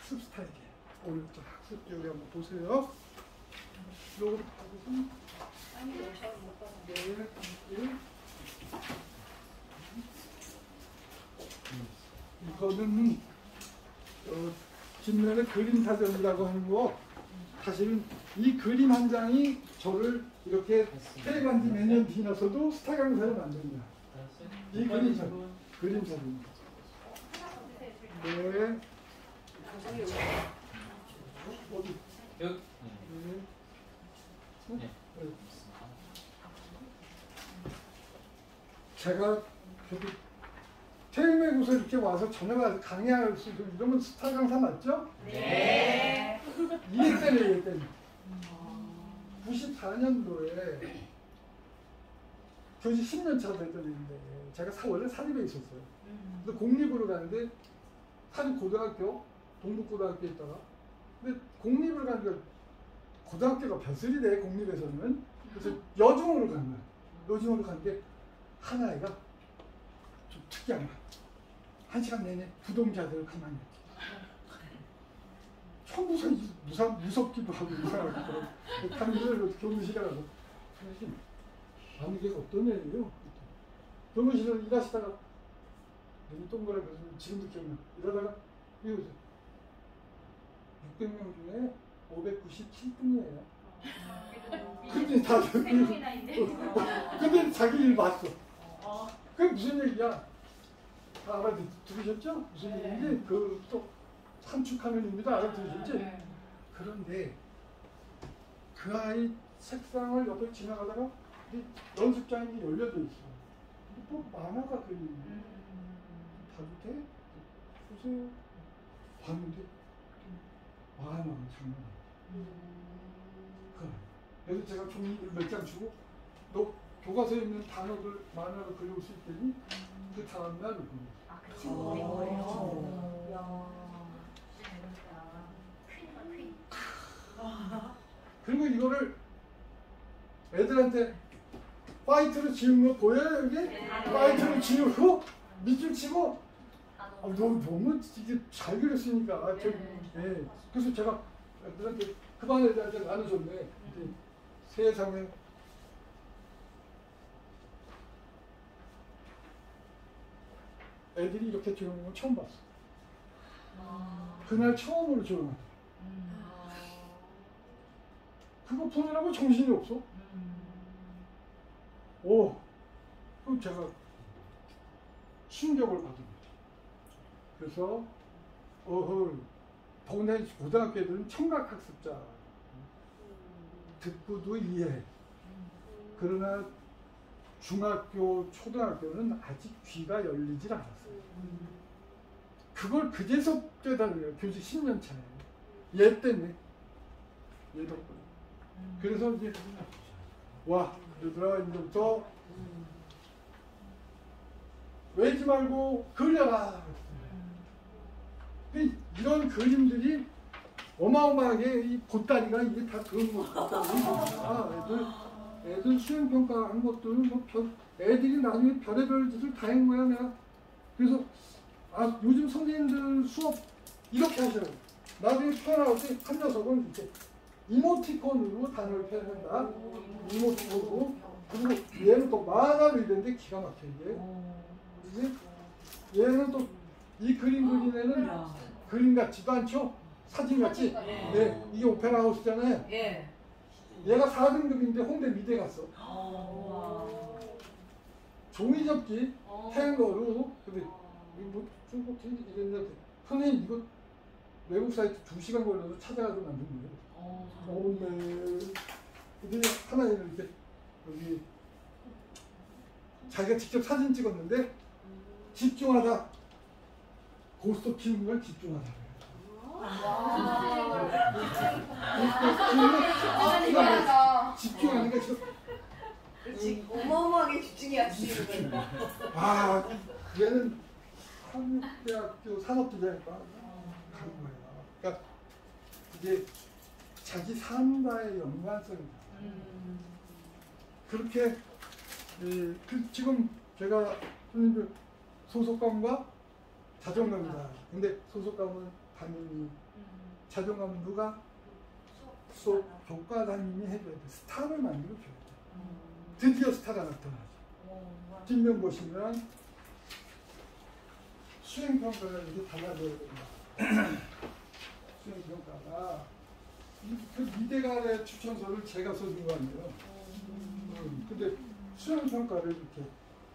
학습 스타일이에요. 오늘 좀 학습 여기 한번 보세요. 요거 받으세요. 네. 이거는 뒷면에 그림 사전이라고 하는 거, 사실은 이 그림 한 장이 저를 이렇게 때려간 지 몇 년 지나서도 스타 강사를 만듭니다. 이 그림 사전. 네. 어디? 여기. 네. 제가 저기 태음외고서 이렇게 와서 저녁에 강의할 수 있는 이러면 스타 강사 맞죠? 네. 이해 때문에 94년도에 교직 10년 차 됐던 일인데 제가 원래 사립에 있었어요. 근데 공립으로 가는데 사립 고등학교, 동북고등학교에 있다가 근데 공립을 가니까 고등학교가 별설이래 공립에서는. 그래서 여중으로 간 거야. 여중으로 가는데 한 아이가 좀 특이한 거야. 1시간 내내 부동자들을 가만히 처음 무섭기도 하고 이상하고 강의를 교무실에 가서 선생님 아니 이게 어떤 애예요? 교무실에서 일하시다가 눈이 동그랗게 지금도 기억나. 이러다가 이거 600명 중에 597등이에요. 근데 다들 근데 자기 일 봤어. 그게 무슨 얘기야? 다 알아들으셨죠? 무슨 얘기인지 그 또 산축하는 의미도 알아들으셨지? 그런데 그 아이 책상을 옆에 지나가다가 연습장이 열려져 있어. 또 만화가 그리는 봐도 돼? 보세요. 봤는데 만화가 장난 아니야. 그래서 제가 종이를 몇 장 주고 너 교과서에 있는 단어들 만화로 그려올 수 있더니 그 다음날 그려. 아, 그 친구 그린 거예요? 이야. 그리고 이거를 애들한테 파이트로 지은 거 보여요 여기? 네. 파이트로 지우고 밑줄 치고 너무 이게 잘 그렸으니까 네. 그래서 제가 애들한테 그 반 애들한테 나눠줬네. 세상에 애들이 이렇게 조용한 걸 처음 봤어. 그날 처음으로 조용하더라. 그거 보느라고 정신이 없어. 그럼 제가 충격을 받은 거죠. 그래서 더군다나 고등학교 애들은 청각학습자 듣고도 이해해. 그러나 중학교, 초등학교는 아직 귀가 열리질 않았어요. 그걸 그제서 깨달은 거예요. 교직 10년 차에. 얘 때문에. 얘 덕분에. 그래서 이제 그러더라 이제부터 외지 말고 그려라. 이런 그림들이 어마어마하게 이 보따리가 이게 다 그런 거야. 애들 수행평가 한 것들은 뭐 애들이 나중에 별의별 짓을 다 한 거야 내가. 그래서 요즘 선생님들 수업 이렇게 하시라고. 나중에 표현할 때 한 녀석은 이렇게 이모티콘으로 단어를 표현한다. 이모티콘으로. 그리고 얘는 또 만화로 이랬는데 기가 막혀 이게. 얘는 또 이 그림 그린 애는 그림 같지도 않죠? 사진 같지? 네. 이게 오페라 하우스잖아요. 얘가 4등급인데 홍대 미대 갔어. 종이 접기 탱거로. 근데 뭐 중국 이랬는데 선생님 이거 외국 사이트 2시간 걸려서 찾아가서 만든 거예요. 네. 근데 하나는 이렇게 여기 자기가 직접 사진 찍었는데 집중하다 고스톱 치는 걸 집중하다. 집중하니까 그렇지. 어마어마하게 집중해야지. 얘는 한국대학교 산업디자인과 가는 거예요. 그러니까 이게 자기 삶과의 연관성이다. 그렇게 지금 제가 선생님들 소속감과 자존감이다. 근데 소속감은 담임이 자존감은 누가? 수업 교과 담임이 해줘야 돼. 스타를 만들어줘야 돼. 드디어 스타가 나타나죠. 뒷면 보시면 수행평가가 이렇게 달라져야 됩니다. 수행평가가 그 미대간의 추천서를 제가 써준 거 아니에요. 근데 수행평가를 이렇게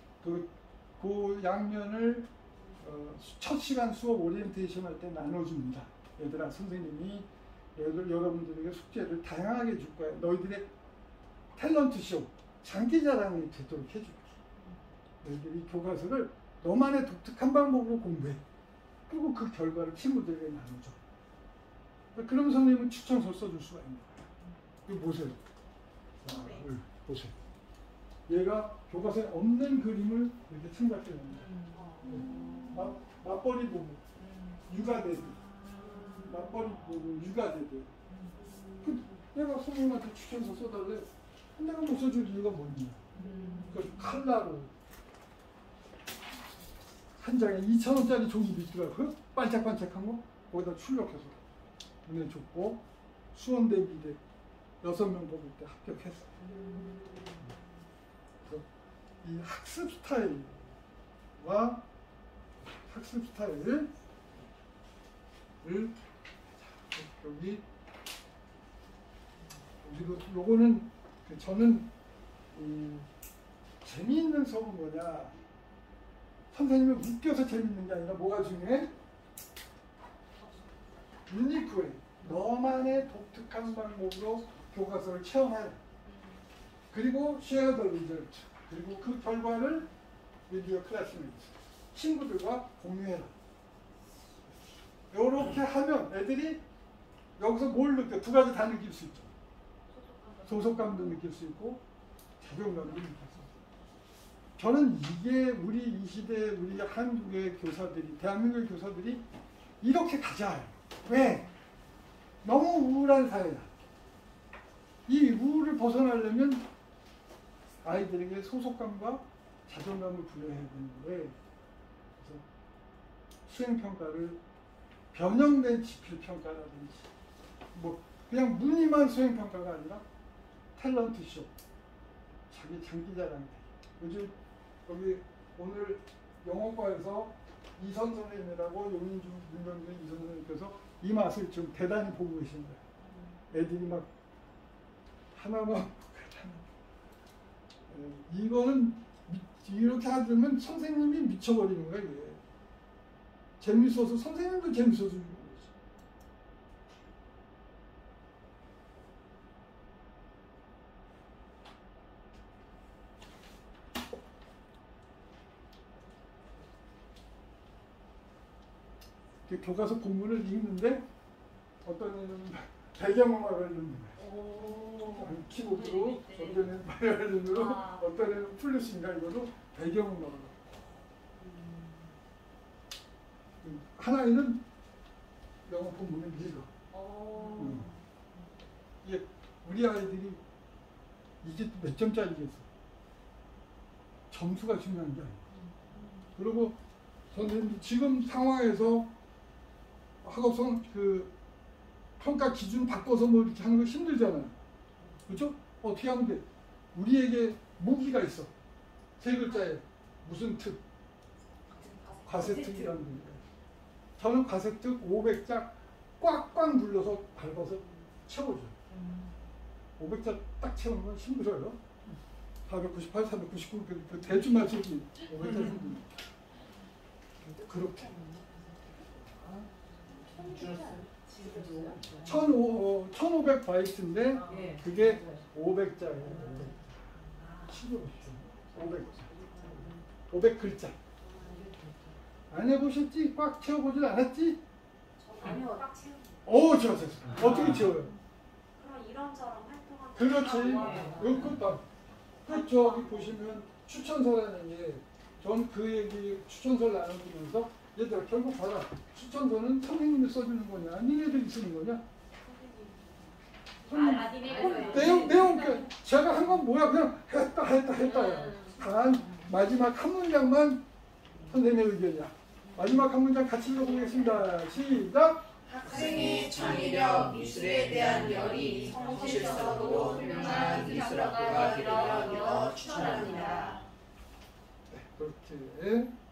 그 양면을 첫 시간 수업 오리엔테이션 할 때 나눠줍니다. 얘들아, 선생님이 여러분들에게 숙제를 다양하게 줄 거야. 너희들의 탤런트 쇼, 장기자랑이 되도록 해줄게. 너희들이 교과서를 너만의 독특한 방법으로 공부해. 그리고 그 결과를 친구들에게 나눠줘. 그럼 선생님은 추천서 써줄 수가 있는 거야. 이거 보세요. 자, 보세요. 얘가 교과서에 없는 그림을 이렇게 창작해 냅니다. 맞벌이 부부, 육아대들, 맞벌이 부부, 육아대들. 내가 선생님한테 추천서 써달래. 내가 못 써줄 이유가 뭐냐. 그 칼라로 한 장에 2,000원짜리 종이도 있더라고요. 반짝반짝한 거 거기다 출력해서 보내줬고 수원대 미대 6명 뽑을 때 합격했어. 이 학습 스타일과 학습 스타일을 여기 우리도 요거는 저는 재미있는 수업은 뭐냐, 선생님이 웃겨서 재밌는 게 아니라 뭐가 중요해? 유니크해. 너만의 독특한 방법으로 교과서를 체험해. 그리고 share the result. 그리고 그 결과를 with your classmates, 친구들과 공유해라. 이렇게 하면 애들이 여기서 뭘 느껴? 두 가지 다 느낄 수 있죠. 소속감도 느낄 수 있고 자존감도 느낄 수 있어요. 저는 이게 우리 이 시대 우리 한국의 교사들이, 대한민국의 교사들이 이렇게 가자. 왜? 너무 우울한 사회다. 이 우울을 벗어나려면 아이들에게 소속감과 자존감을 부여해야 되는데, 그래서 수행평가를 변형된 지필평가라든지 뭐 그냥 무늬만 수행평가가 아니라 탤런트쇼, 자기 장기자랑. 요즘 여기 오늘 영어과에서 이선 선생님이라고 용인주 윤병준 이선 선생님께서 이 맛을 좀 대단히 보고 계신 거예요. 애들이 막 하나만 이거는 이렇게 하면 선생님이 미쳐버리는 거야. 이게 재밌어서 선생님도 재밌어서 주는 거지. 교과서 본문을 읽는데 어떤 애는 배경음악을 듣는 거예요. 키보드로, 어떤 애는 바이올린으로, 어떤 애는 플루스인가 이거로 배경음악을. 하나는 영어 본문을 읽어. 이게 우리 아이들이 이게 몇 점짜리겠어. 점수가 중요한 게 아니야. 그리고 선생님 지금 상황에서 학업성 그 평가 기준 바꿔서 뭐 이렇게 하는 거 힘들잖아요. 그렇죠? 어떻게 하면 돼? 우리에게 무기가 있어. 세 글자에 무슨 특? 과세특이라는 겁니다. 저는 과세특 500자 꽉꽉 눌러서 밟아서 채워줘요. 500자 딱 채우는 건 힘들어요. 498, 499 그 대충 맞추기 500자 힘듭니다. 그렇게 1500바이트인데 그게 500자예요. 500글자. 안 해보셨지? 꽉 채워보질 않았지? 아니요, 딱 채우고. 오, 좋았어. 어떻게 채워요? 그럼 이런저런 활동하는. 그렇지. 이것도 그렇죠. 여기 보시면 추천서라는 게, 전 그 얘기 추천서를 나눠주면서 얘들아 결국 봐라. 추천서는 선생님이 써주는 거냐, 니네들이 쓰는 거냐? 내용 제가 한 건 뭐야? 그냥 했다야. 단 마지막 한 문장만 선생님의 의견이야. 마지막 한 문장 같이 읽어보겠습니다. 시작. 학생의 창의력, 미술에 대한 열이 성실성으로 유명한 미술학교가 되리라 믿어 추천합니다. 그렇게